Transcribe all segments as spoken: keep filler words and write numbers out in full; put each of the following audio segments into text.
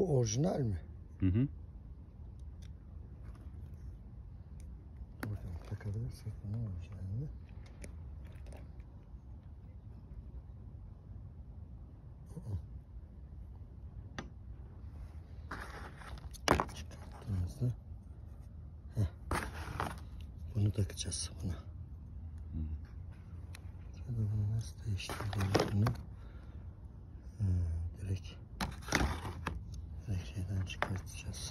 Bu orijinal mi? Hı hı. Dur bakalım, takabilirsek bunu orijinalini. Çıkarttığımızda heh. Bunu takacağız buna. Hı. Tabii bunu nasıl değiştireceğiz bunu? Hmm, direkt direkt şeyden çıkartacağız.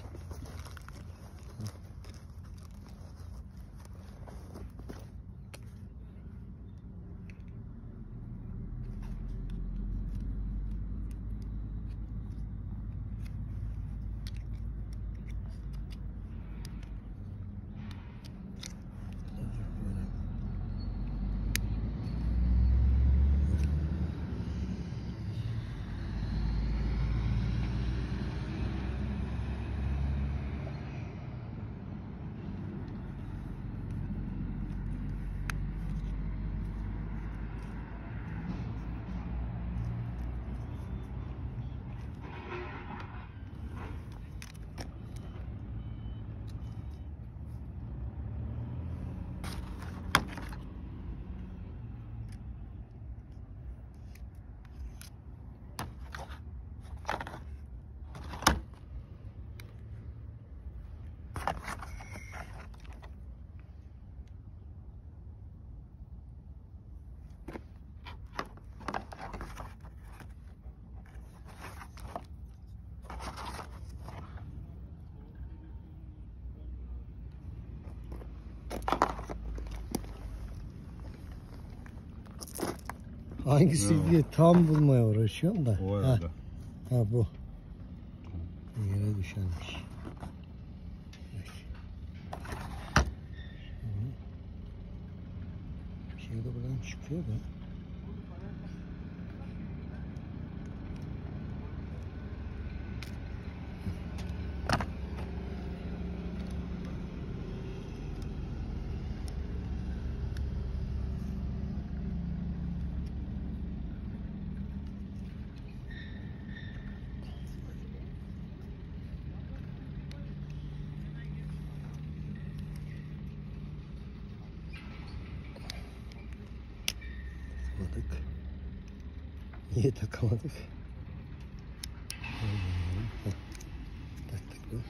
Hangisi Ya. diye tam bulmaya uğraşıyorum da. O Ha, herhalde. ha bu. Yere düşenmiş. Bir şey de buradan çıkıyor da. Takamadık. Niye takamadık? Heh, taktık mı?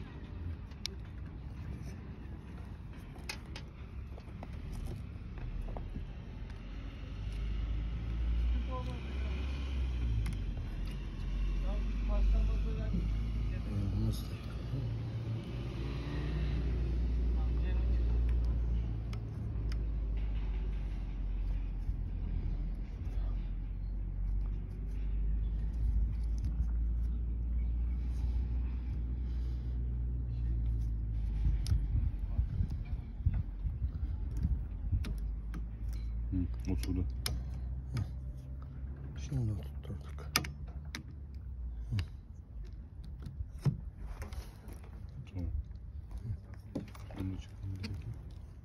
Ee, nasıl taktık? Hı, oturdu. Şimdi oturtturduk. Tamam. Onu çıkalım bir dakika.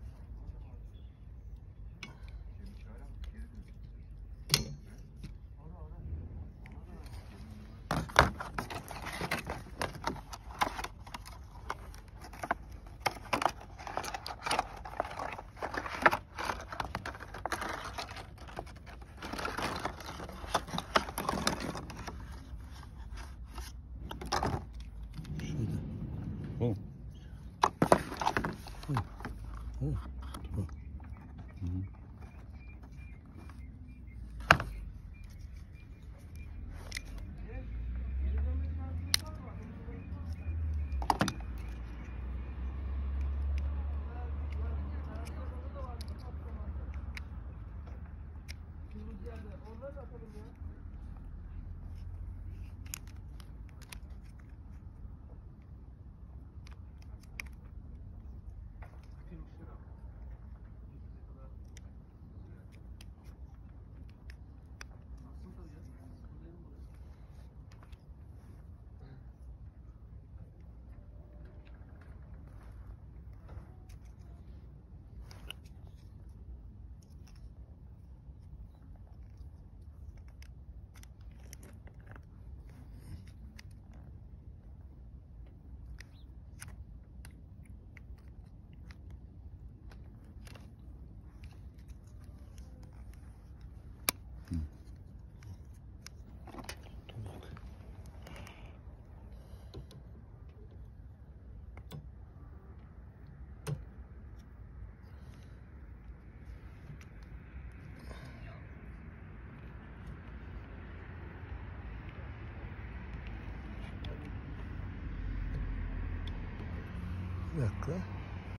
Şurada. Oh. Hı. Hı. Tamam. Hı hı. dakika.